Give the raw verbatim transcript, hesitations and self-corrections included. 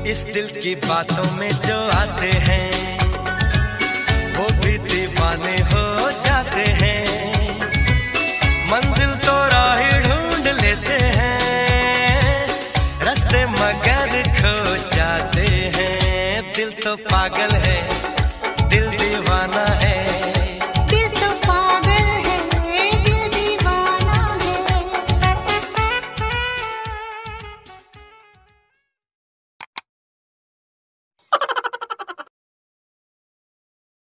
इस दिल की बातों में जो आते हैं वो भी दीवाने हो जाते हैं। मंजिल तो राह ढूंढ लेते हैं, रास्ते मगर खो जाते हैं। दिल तो पागल है, दिल दीवाना है।